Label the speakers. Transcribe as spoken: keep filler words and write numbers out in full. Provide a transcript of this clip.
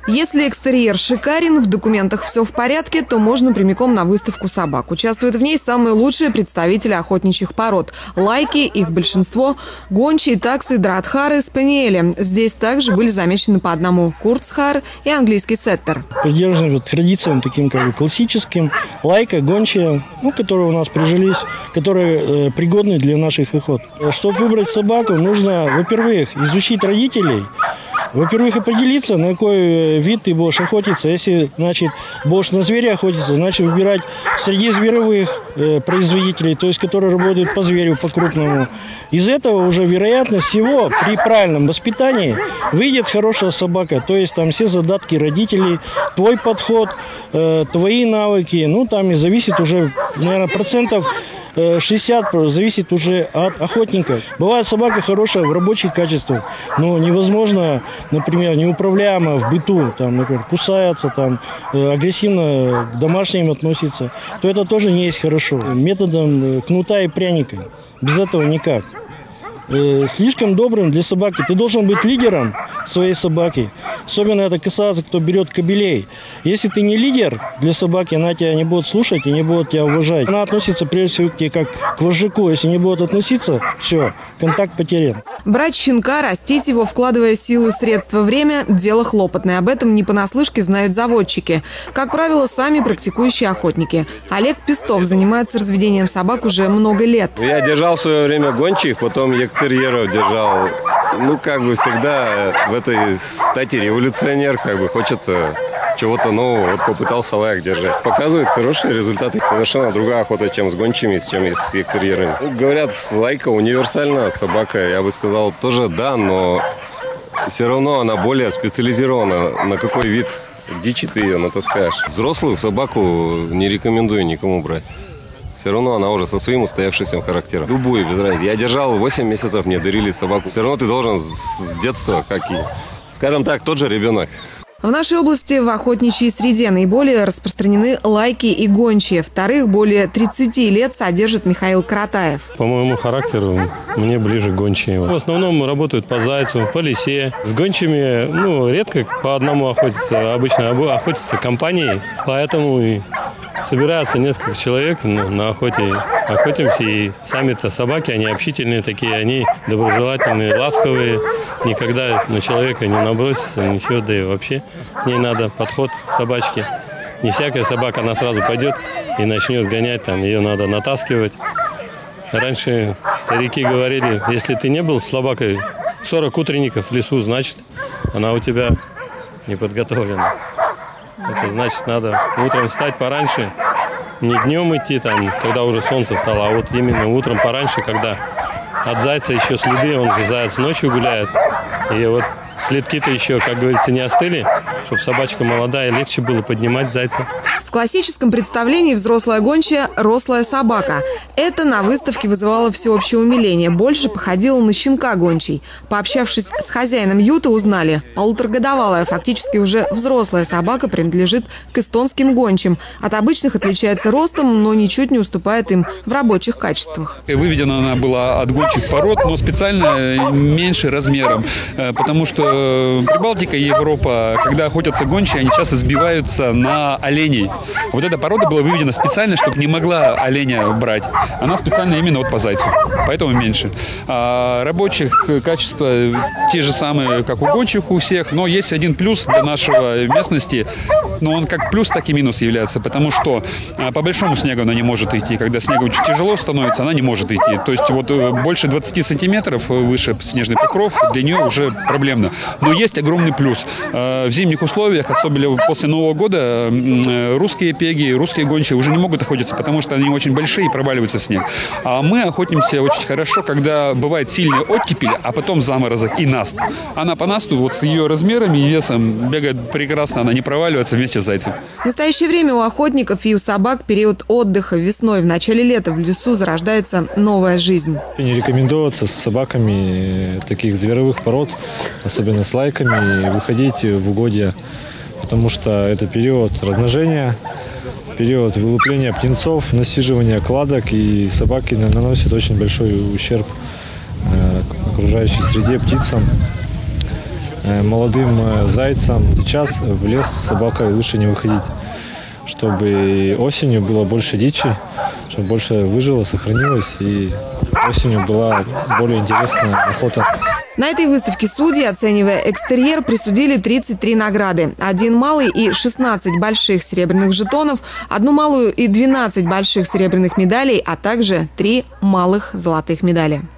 Speaker 1: Если экстерьер шикарен, в документах все в порядке, то можно прямиком на выставку собак. Участвуют в ней самые лучшие представители охотничьих пород. Лайки, их большинство, гончие, таксы, дратхары, спаниели. Здесь также были замечены по одному курцхар и английский сеттер.
Speaker 2: Придерживаемся традициям таким как бы классическим. Лайка, гончая, ну, которые у нас прижились, которые э, пригодны для наших охот. Чтобы выбрать собаку, нужно, во-первых, изучить родителей. Во-первых, определиться, на какой вид ты будешь охотиться. Если, значит, будешь на зверя охотиться, значит, выбирать среди зверевых э, производителей, то есть, которые работают по зверю, по крупному. Из этого уже, вероятно всего, при правильном воспитании выйдет хорошая собака. То есть, там все задатки родителей, твой подход, э, твои навыки. Ну, там и зависит уже, наверное, процентов шестьдесят зависит уже от охотника. Бывает собака хорошая в рабочих качествах, но невозможно, например, неуправляемо в быту, там, например, кусается, там, агрессивно к домашним относится, то это тоже не есть хорошо. Методом кнута и пряника. Без этого никак. Слишком добрым для собаки. Ты должен быть лидером своей собаки. Особенно это касается, кто берет кобелей. Если ты не лидер для собаки, она тебя не будет слушать и не будет тебя уважать. Она относится прежде всего к тебе как к вожаку. Если не будет относиться, все, контакт потерян.
Speaker 1: Брать щенка, растить его, вкладывая силы, средства, время – дело хлопотное. Об этом не понаслышке знают заводчики. Как правило, сами практикующие охотники. Олег Пестов занимается разведением собак уже много лет.
Speaker 3: Я держал в свое время гончих, потом екатерьеров держал. Ну, как бы всегда в этой стати революционер, как бы хочется чего-то нового. Вот попытался лайк держать. Показывает хорошие результаты. Совершенно другая охота, чем с гончими, чем с екатерьерами. Ну, говорят, лайка универсальная собака. Я бы сказал, тоже да, но все равно она более специализирована. На какой вид дичи ты ее натаскаешь. Взрослую собаку не рекомендую никому брать. Все равно она уже со своим устоявшимся характером. Любую, без разницы. Я держал восемь месяцев, мне дарили собаку. Все равно ты должен с детства, как и, скажем так, тот же ребенок.
Speaker 1: В нашей области в охотничьей среде наиболее распространены лайки и гончие. Вторых более тридцати лет содержит Михаил Каратаев.
Speaker 4: По моему характеру мне ближе гончие. В основном работают по зайцу, по лисе. С гончими, ну, редко по одному охотятся. Обычно охотятся компанией. Поэтому и собираются несколько человек на охоте. Охотимся, и сами-то собаки, они общительные такие, они доброжелательные, ласковые. Никогда на человека не набросятся, ничего, да и вообще не надо подход собачки. Не всякая собака, она сразу пойдет и начнет гонять, там ее надо натаскивать. Раньше старики говорили, если ты не был с собакой сорок утренников в лесу, значит, она у тебя не подготовлена. Это значит, надо утром встать пораньше, не днем идти, там, когда уже солнце встало, а вот именно утром пораньше, когда от зайца еще следы, он же заяц ночью гуляет. И вот следки-то еще, как говорится, не остыли, чтобы собачка молодая, легче было поднимать зайца.
Speaker 1: В классическом представлении взрослая гончая – рослая собака. Это на выставке вызывало всеобщее умиление. Больше походило на щенка гончей. Пообщавшись с хозяином юта, узнали – полуторагодовалая, фактически уже взрослая собака принадлежит к эстонским гончим. От обычных отличается ростом, но ничуть не уступает им в рабочих качествах.
Speaker 5: Выведена она была от гончих пород, но специально меньше размером, потому что Прибалтика и Европа, когда охотятся гончие, они часто сбиваются на оленей. Вот эта порода была выведена специально, чтобы не могла оленя брать. Она специально именно вот по зайцу, поэтому меньше. А рабочих качества те же самые, как у гончих у всех, но есть один плюс для нашего местности, но он как плюс, так и минус является, потому что по большому снегу она не может идти. Когда снегу очень тяжело становится, она не может идти. То есть вот больше двадцати сантиметров выше снежный покров для нее уже проблемно. Но есть огромный плюс. В зимних условиях, особенно после Нового года, русские пеги, русские гончие уже не могут охотиться, потому что они очень большие и проваливаются в снег. А мы охотимся очень хорошо, когда бывает сильный оттепель, а потом заморозок и наст. Она по насту вот с ее размерами и весом бегает прекрасно, она не проваливается вместе с зайцем.
Speaker 1: В настоящее время у охотников и у собак период отдыха. Весной, в начале лета в лесу зарождается новая жизнь.
Speaker 6: Не рекомендуется с собаками таких зверовых пород, особенно с лайками, выходить в угодья, потому что это период размножения, период вылупления птенцов, насиживания кладок, и собаки наносят очень большой ущерб окружающей среде, птицам. молодым зайцам сейчас в лес с собакой лучше не выходить, чтобы осенью было больше дичи, чтобы больше выжило, сохранилось, и осенью была более интересная охота.
Speaker 1: На этой выставке судьи, оценивая экстерьер, присудили тридцать три награды. Один малый и шестнадцать больших серебряных жетонов, одну малую и двенадцать больших серебряных медалей, а также три малых золотых медали.